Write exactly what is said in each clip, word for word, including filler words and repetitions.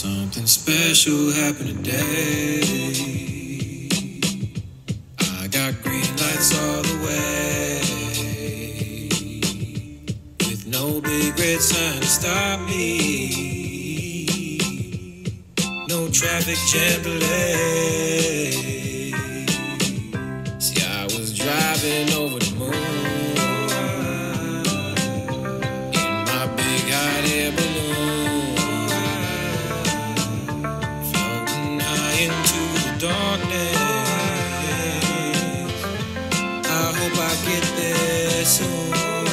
Something special happened today. I got green lights all the way, with no big red sign to stop me. No traffic jam delay. See, I was driving over the moon in my big hot air balloon, floating high into the darkness. I hope I get there soon.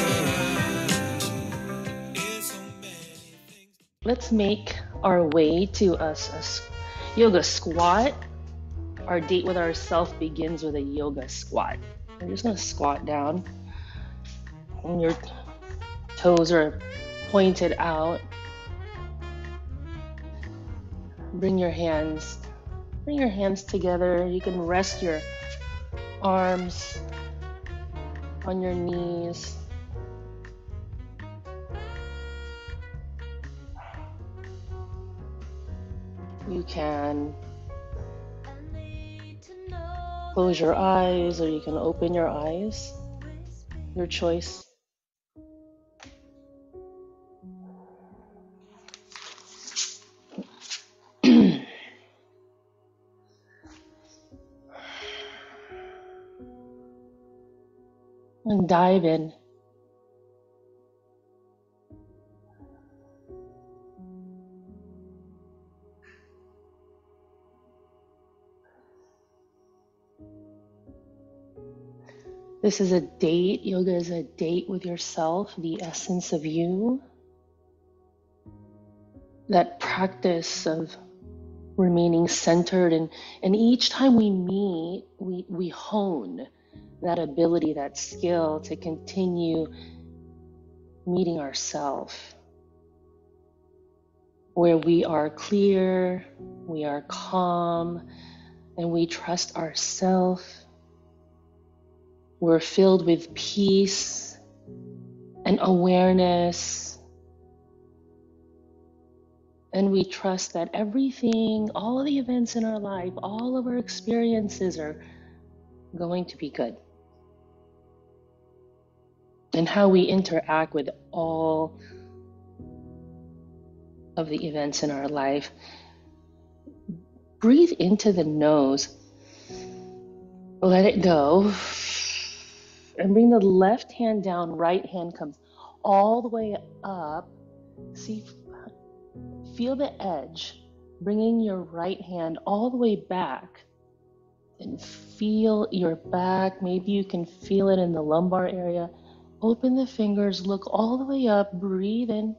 There's so many things. Let's make our way to a, s- a s- yoga squat. Our date with ourself begins with a yoga squat. We're just going to squat down, and your toes are pointed out. Bring your hands, bring your hands together. You can rest your arms on your knees. You can close your eyes or you can open your eyes, your choice. And dive in. This is a date. Yoga is a date with yourself, the essence of you. That practice of remaining centered, and, and each time we meet, we, we hone that ability, that skill to continue meeting ourselves, where we are clear, we are calm, and we trust ourselves. We're filled with peace and awareness, and we trust that everything, all of the events in our life, all of our experiences are going to be good. And how we interact with all of the events in our life. Breathe into the nose. Let it go. And bring the left hand down, right hand comes all the way up. See, feel the edge, bringing your right hand all the way back. And feel your back. Maybe you can feel it in the lumbar area. Open the fingers, look all the way up, breathe in.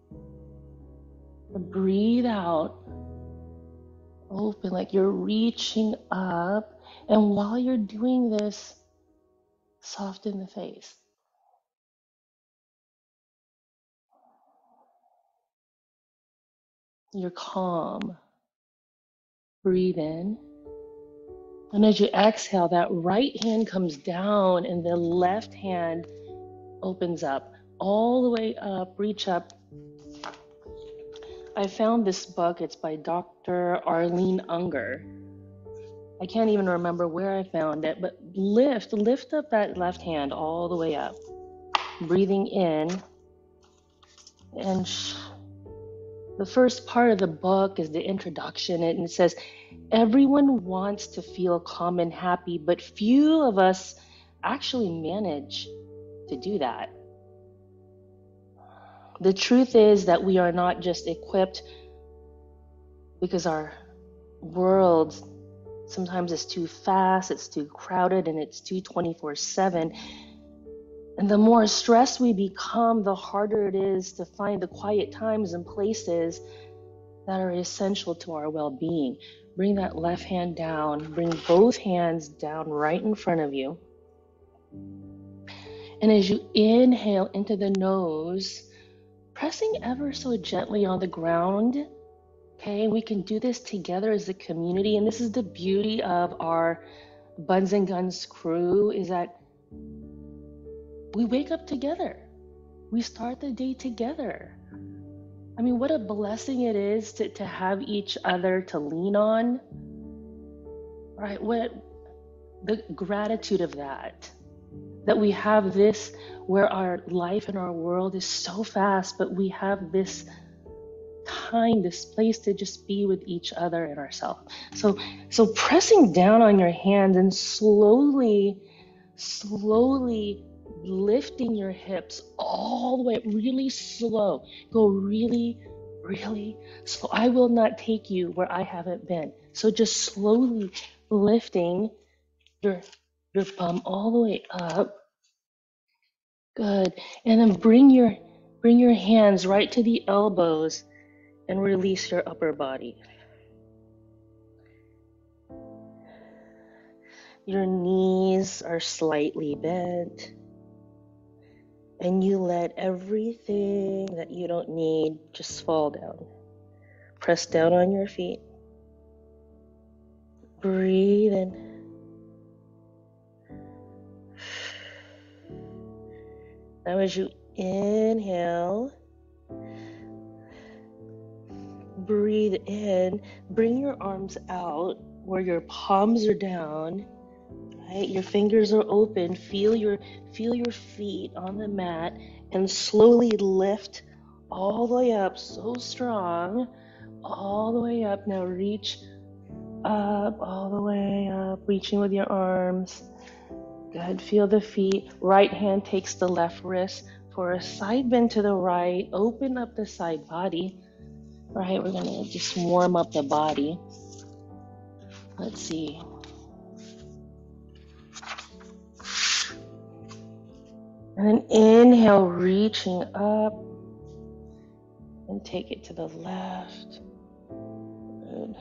Breathe out. Open like you're reaching up. And while you're doing this, soften the face. You're calm. Breathe in. And as you exhale, that right hand comes down and the left hand opens up. All the way up, reach up. I found this book. It's by Doctor Arlene Unger. I can't even remember where I found it, but lift, lift up that left hand all the way up. Breathing in. And sh- the first part of the book is the introduction, and it says, everyone wants to feel calm and happy, but few of us actually manage to do that. The truth is that we are not just equipped because our world sometimes is too fast, it's too crowded, and it's too twenty-four seven. And the more stressed we become, the harder it is to find the quiet times and places that are essential to our well-being. Bring that left hand down, bring both hands down right in front of you. And as you inhale into the nose, pressing ever so gently on the ground. Okay, we can do this together as a community. And this is the beauty of our Buns and Guns crew, is that we wake up together. We start the day together. I mean, what a blessing it is to, to have each other to lean on, right? What the gratitude of that, that we have this where our life and our world is so fast, but we have this time, this place to just be with each other and ourselves. So, so pressing down on your hands and slowly, slowly lifting your hips all the way, really slow. Go really, really slow. I will not take you where I haven't been. So just slowly lifting your your bum all the way up. Good. And then bring your bring your hands right to the elbows and release your upper body. Your knees are slightly bent, and you let everything that you don't need just fall down. Press down on your feet. Breathe in. Now as you inhale, breathe in, bring your arms out where your palms are down, right? Your fingers are open. Feel your feel your feet on the mat and slowly lift all the way up, so strong, all the way up. Now reach up, all the way up, reaching with your arms. Good, feel the feet. Right hand takes the left wrist for a side bend to the right. Open up the side body. Right, we're gonna just warm up the body. Let's see. And then inhale, reaching up. And take it to the left. Good.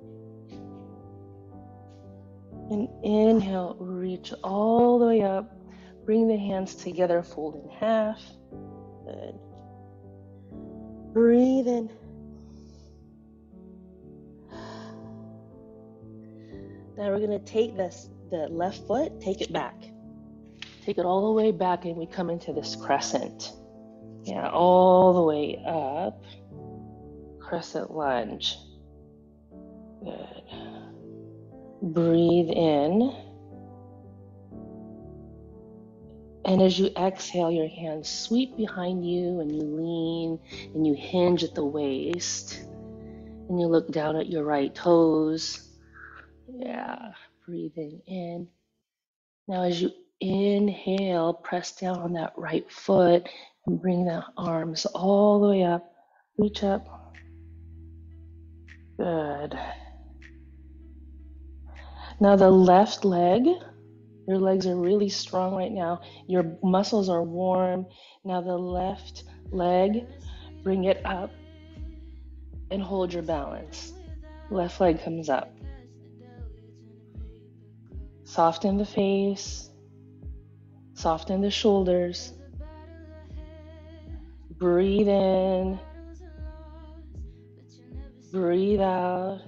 And inhale, reach all the way up. Bring the hands together, fold in half. Good. Breathe in. Now we're going to take this, the left foot, take it back. Take it all the way back and we come into this crescent. Yeah, all the way up. Crescent lunge. Good. Breathe in. And as you exhale, your hands sweep behind you and you lean and you hinge at the waist. And you look down at your right toes. Yeah, breathing in. Now as you inhale, press down on that right foot and bring the arms all the way up. Reach up. Good. Now the left leg, your legs are really strong right now. Your muscles are warm. Now the left leg, bring it up and hold your balance. Left leg comes up. Soften the face. Soften the shoulders. Breathe in. Breathe out.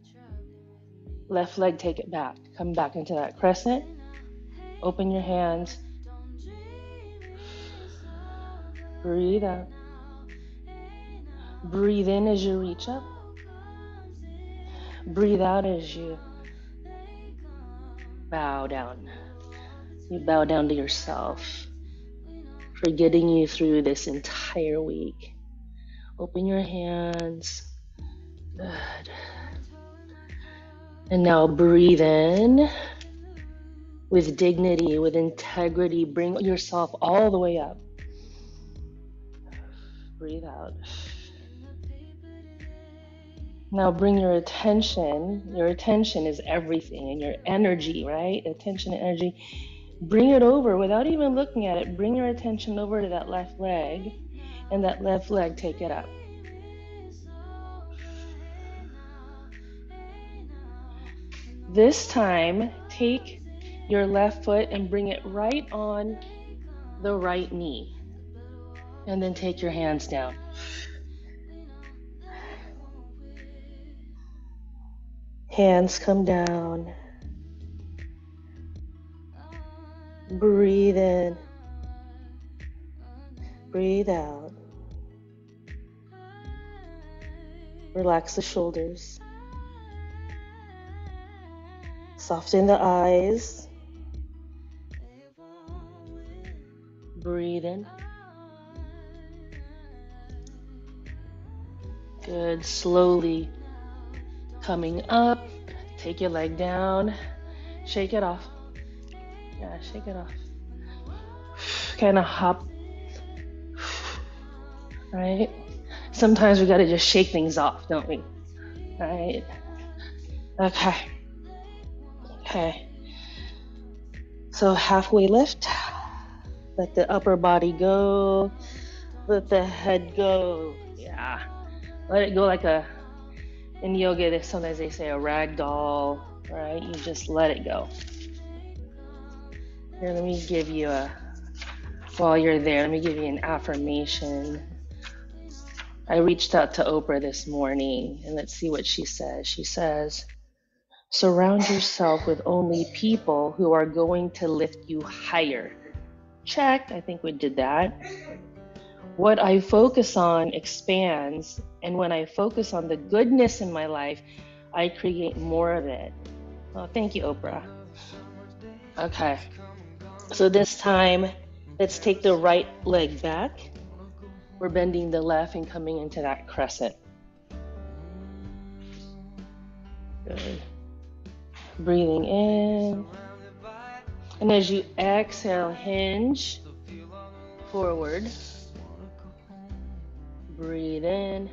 Left leg, take it back. Come back into that crescent. Open your hands. Breathe out. Breathe in as you reach up. Breathe out as you bow down. You bow down to yourself for getting you through this entire week. Open your hands. Good. And now breathe in with dignity, with integrity. Bring yourself all the way up. Breathe out. Now bring your attention. Your attention is everything, and your energy, right? Attention and energy. Bring it over without even looking at it. Bring your attention over to that left leg, and that left leg, take it up. This time, take your left foot and bring it right on the right knee. And then take your hands down. Hands come down. Breathe in. Breathe out. Relax the shoulders. Soften the eyes. Breathe in. Good. Slowly coming up. Take your leg down. Shake it off. Yeah, shake it off. Kind of hop. Right? Sometimes we got to just shake things off, don't we? Right? Okay. Okay. So halfway lift. Let the upper body go. Let the head go. Yeah. Let it go like a, in yoga, sometimes they say a rag doll, right? You just let it go. Here, let me give you a, while you're there, let me give you an affirmation. I reached out to Oprah this morning, and let's see what she says. She says, surround yourself with only people who are going to lift you higher. Check, I think we did that. What I focus on expands, and when I focus on the goodness in my life, I create more of it. Oh, thank you, Oprah. Okay, so this time, let's take the right leg back. We're bending the left and coming into that crescent. Good. Breathing in. And as you exhale, hinge forward. Breathe in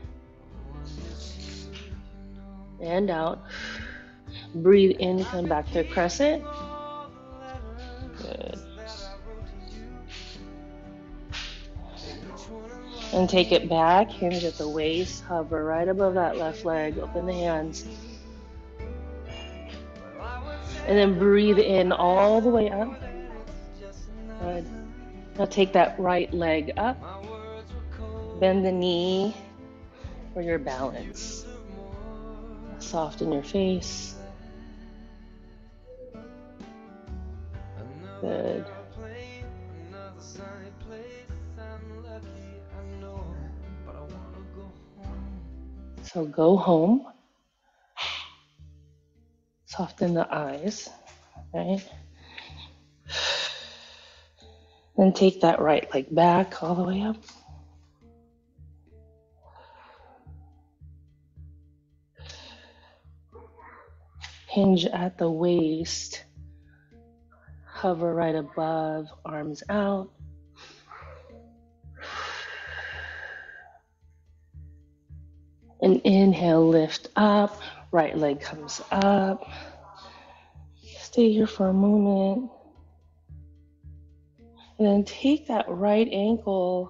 and out. Breathe in, come back to crescent. Good. And take it back, hinge at the waist, hover right above that left leg, open the hands. And then breathe in all the way up. Good. Now take that right leg up. Bend the knee for your balance. Soften your face. Good. So go home. Soften the eyes, right? Then take that right leg back all the way up. Hinge at the waist. Hover right above, arms out. And inhale, lift up. Right leg comes up. Stay here for a moment. And then take that right ankle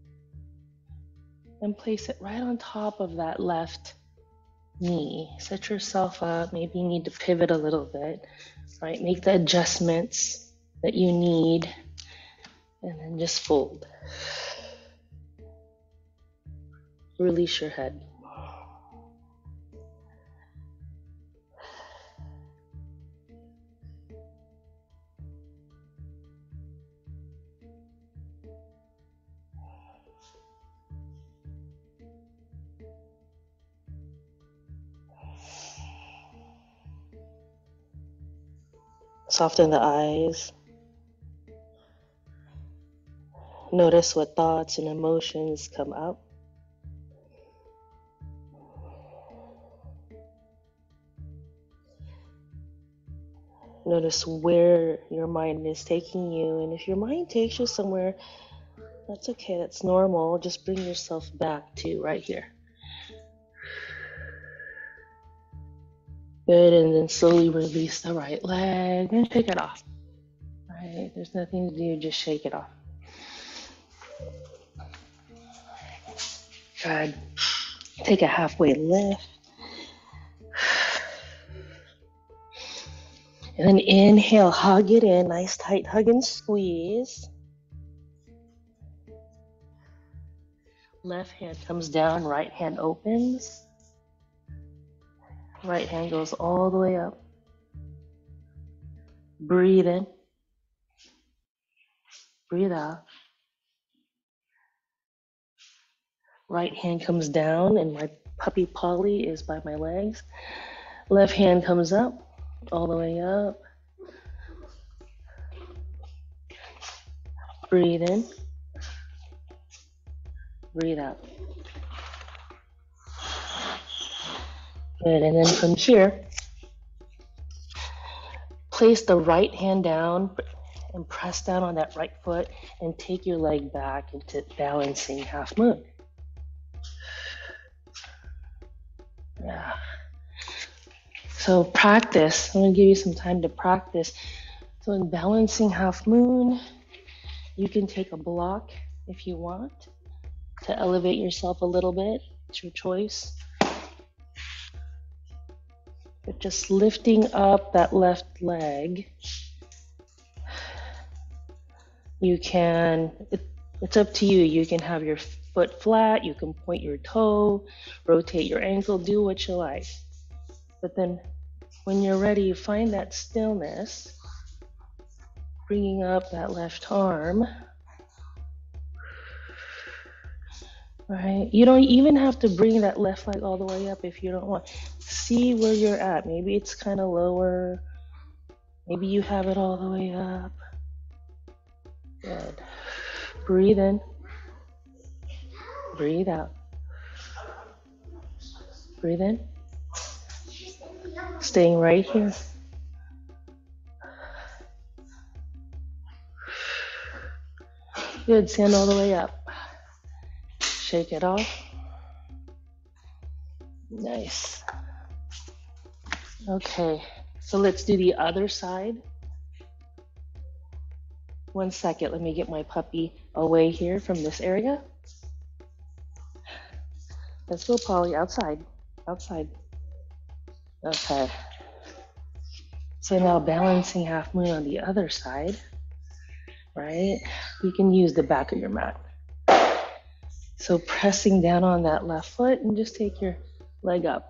and place it right on top of that left knee. Set yourself up. Maybe you need to pivot a little bit, right? Make the adjustments that you need, and then just fold. Release your head. Soften the eyes. Notice what thoughts and emotions come up. Notice where your mind is taking you. And if your mind takes you somewhere, that's okay, that's normal. Just bring yourself back to right here. Good, and then slowly release the right leg and shake it off. Right, there's nothing to do, just shake it off. Good. Take a halfway lift. And then inhale, hug it in, nice tight hug and squeeze. Left hand comes down, right hand opens. Right hand goes all the way up. Breathe in. Breathe out. Right hand comes down and right Puppy Polly is by my legs. Left hand comes up, all the way up. Breathe in, breathe out. Good, and then from here, place the right hand down and press down on that right foot and take your leg back into balancing half moon. Yeah. So practice. I'm going to give you some time to practice. So in balancing half moon, you can take a block if you want to elevate yourself a little bit. It's your choice. But just lifting up that left leg, you can, it, it's up to you. You can have your foot flat, you can point your toe, rotate your ankle, do what you like. But then when you're ready, find that stillness, bringing up that left arm. Right? You don't even have to bring that left leg all the way up if you don't want. See where you're at. Maybe it's kind of lower. Maybe you have it all the way up. Good. Breathe in. Breathe out. Breathe in. Staying right here. Good. Stand all the way up. Shake it off. Nice. Okay, so let's do the other side. One second, let me get my puppy away here from this area. Let's go, Polly, outside, outside. Okay. So now balancing half moon on the other side, right? You can use the back of your mat. So pressing down on that left foot and just take your leg up.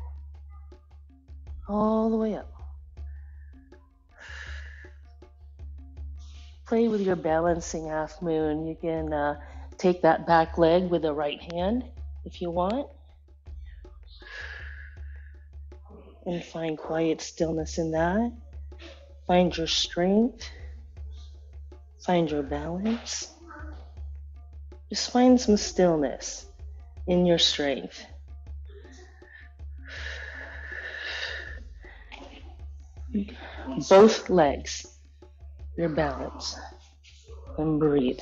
All the way up. Play with your balancing half moon. You can uh, take that back leg with the right hand if you want. And find quiet stillness in that. Find your strength. Find your balance. Just find some stillness in your strength. Both legs, your balance, and breathe.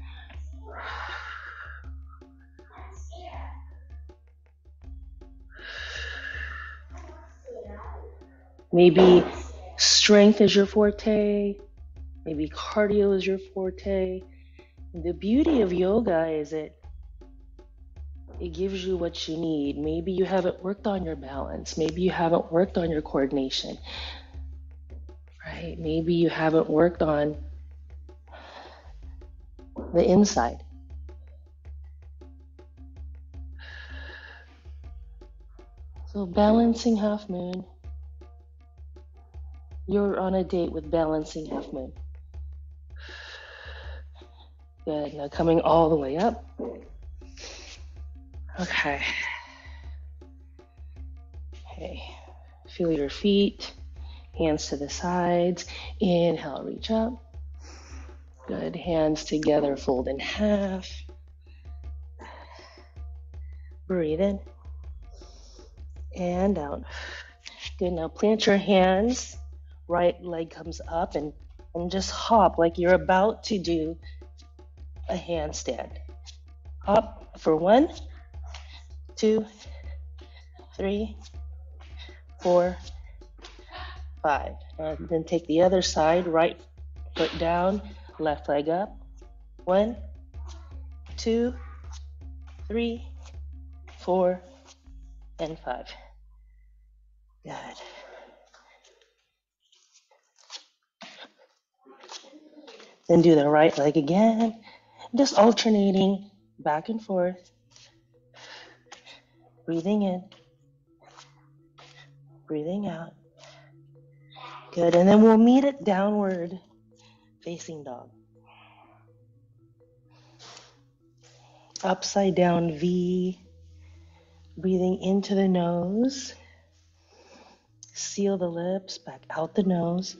Maybe strength is your forte, maybe cardio is your forte. The beauty of yoga is it it gives you what you need. Maybe you haven't worked on your balance, maybe you haven't worked on your coordination. Right? Maybe you haven't worked on the inside. So balancing half moon. You're on a date with balancing half moon. Good. Now coming all the way up. Okay. Okay. Feel your feet. Hands to the sides. Inhale, reach up. Good. Hands together, fold in half. Breathe in. And out. Good. Now plant your hands. Right leg comes up and, and just hop like you're about to do a handstand. Hop for one, two, three, four, five. And then take the other side, right foot down, left leg up. One, two, three, four, and five. Good. Then do the right leg again, just alternating back and forth. Breathing in, breathing out. Good, and then we'll meet it downward facing dog. Upside down V, Breathing into the nose. Seal the lips, back out the nose.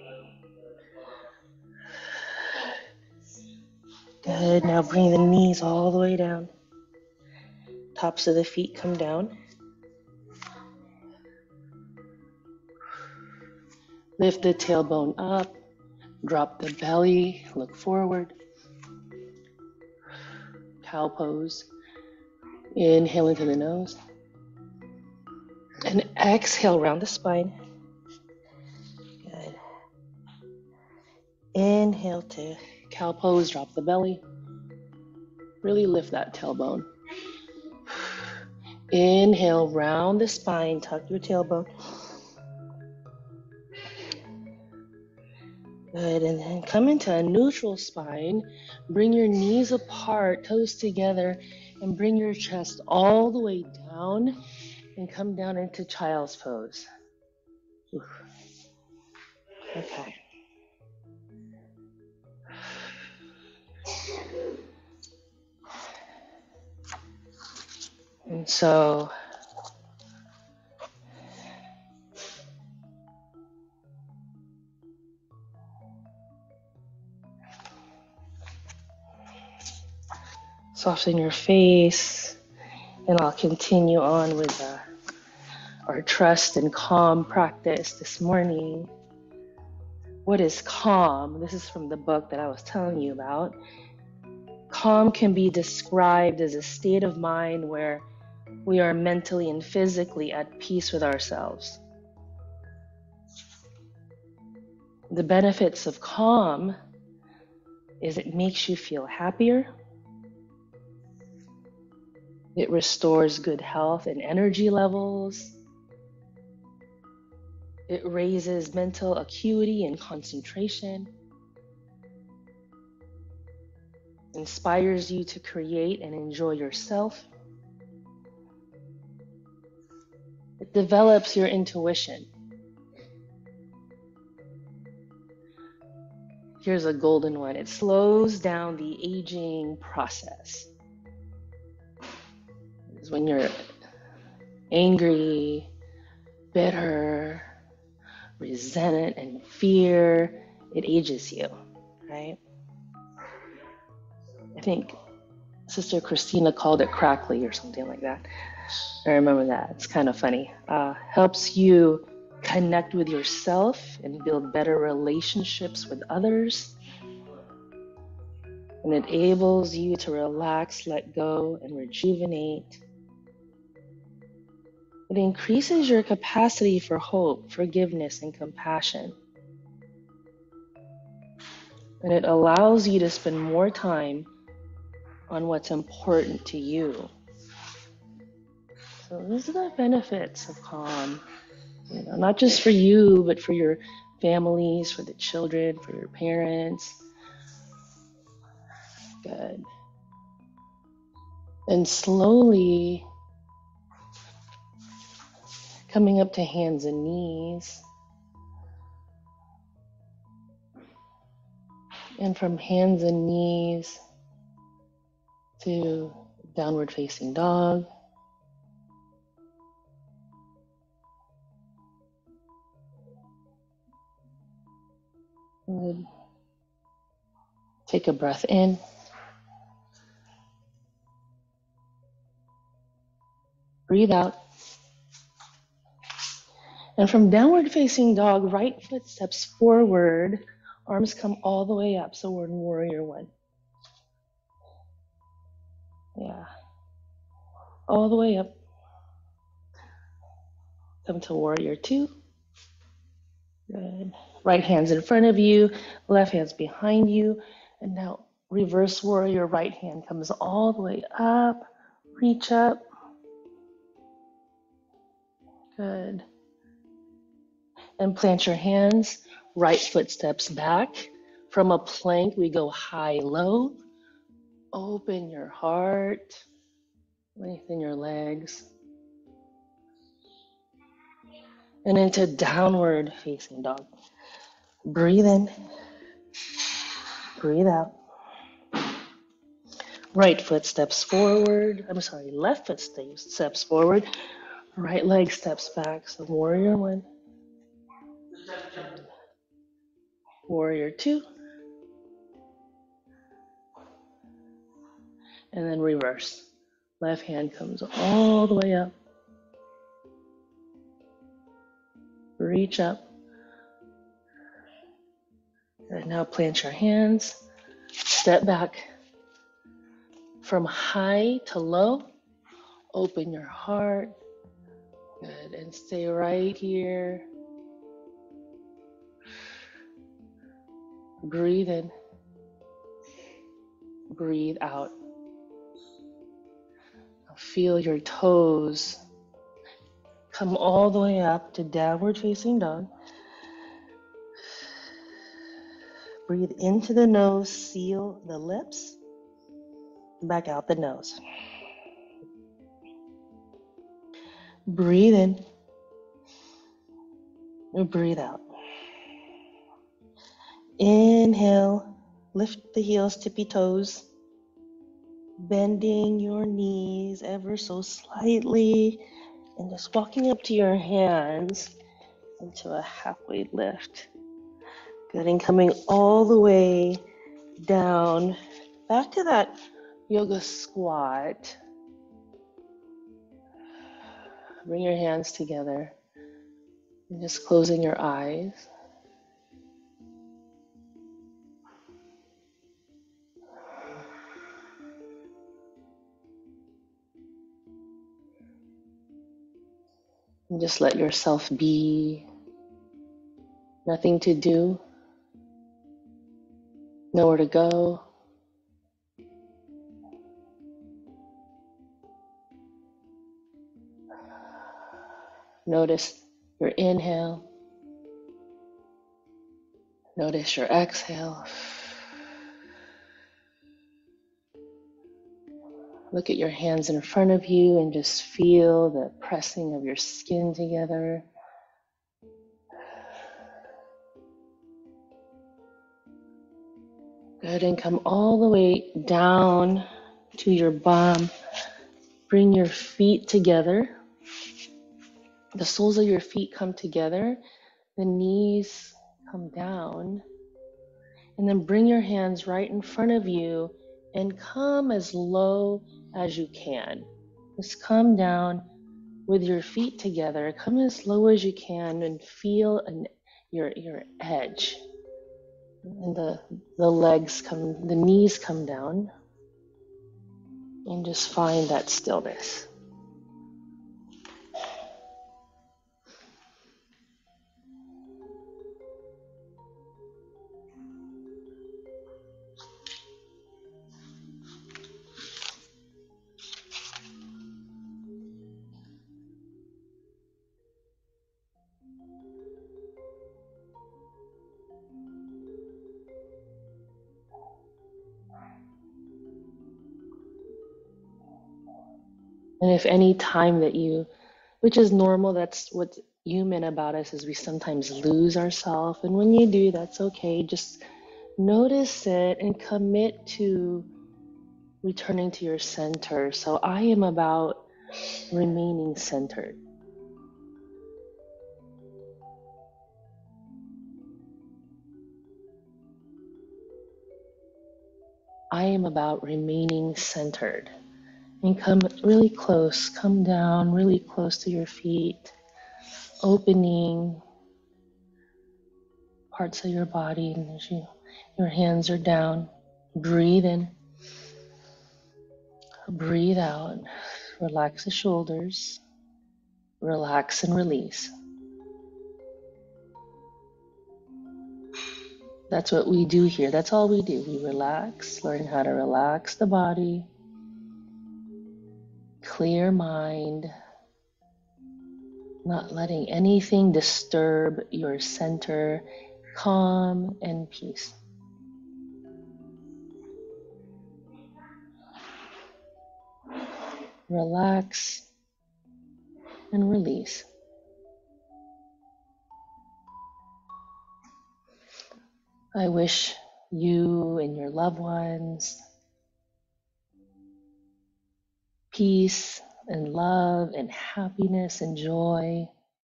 Good. Now bring the knees all the way down. Tops of the feet come down. Lift the tailbone up. Drop the belly. Look forward. Cow pose. Inhale into the nose. And exhale around the spine. Good. Inhale to cow pose. Drop the belly. Really lift that tailbone. Inhale, round the spine, tuck your tailbone. Good, and then come into a neutral spine. Bring your knees apart, toes together, and bring your chest all the way down and come down into child's pose. Oof. Okay. And so soften your face, and I'll continue on with uh, our trust and calm practice this morning. What is calm? This is from the book that I was telling you about. Calm can be described as a state of mind where we are mentally and physically at peace with ourselves. The benefits of calm is it makes you feel happier. It restores good health and energy levels. It raises mental acuity and concentration. Inspires you to create and enjoy yourself. It develops your intuition. Here's a golden one. It slows down the aging process. It's when you're angry, bitter, resentment, and fear, it ages you, right? I think Sister Christina called it crackly or something like that. I remember that. It's kind of funny. Uh, helps you connect with yourself and build better relationships with others. And it enables you to relax, let go, and rejuvenate. It increases your capacity for hope, forgiveness, and compassion. And it allows you to spend more time on what's important to you. So these are the benefits of calm. You know, not just for you, but for your families, for the children, for your parents. Good. And slowly coming up to hands and knees. And from hands and knees to downward facing dog. Good. Take a breath in. Breathe out. And from downward facing dog, right foot steps forward, arms come all the way up. So we're in warrior one. Yeah. All the way up. Come to warrior two. Good. Right hand's in front of you, left hand's behind you. And now reverse warrior, right hand comes all the way up. Reach up. Good. And plant your hands, right foot steps back. From a plank, we go high-low. Open your heart, lengthen your legs. And into downward facing dog. Breathe in, breathe out. Right foot steps forward. I'm sorry, left foot stays, steps forward. Right leg steps back. So warrior one, warrior two, and then reverse. Left hand comes all the way up. Reach up. And now plant your hands. Step back from high to low. Open your heart. Good. And stay right here. Breathe in. Breathe out. Feel your toes come all the way up to downward facing dog. Breathe into the nose, seal the lips, back out the nose. Breathe in, and breathe out. Inhale, lift the heels, tippy toes, bending your knees ever so slightly, and just walking up to your hands into a halfway lift. Good, and coming all the way down, back to that yoga squat. Bring your hands together and just closing your eyes. And just let yourself be. Nothing to do, nowhere to go. Notice your inhale. Notice your exhale. Look at your hands in front of you and just feel the pressing of your skin together. Good, and come all the way down to your bum. Bring your feet together. The soles of your feet come together. The knees come down. And then bring your hands right in front of you and come as low as you can. Just come down with your feet together. Come as low as you can and feel an, your your edge. And the the legs come, the knees come down. And just find that stillness. And if any time that you, which is normal, that's what's human about us, is we sometimes lose ourselves. And when you do, that's okay. Just notice it and commit to returning to your center. So I am about remaining centered. I am about remaining centered. And come really close, come down really close to your feet, opening parts of your body and as you, your hands are down. Breathe in, breathe out. Relax the shoulders, relax and release. That's what we do here. That's all we do. We relax, learn how to relax the body, clear mind, not letting anything disturb your center, calm and peace. Relax and release. I wish you and your loved ones peace and love and happiness and joy.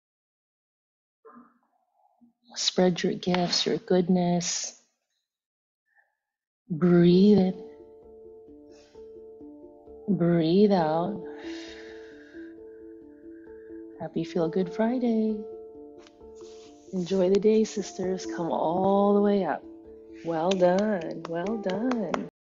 Spread your gifts, your goodness. Breathe in, breathe out. Happy Feel Good Friday. Enjoy the day, sisters. Come all the way up. Well done. Well done.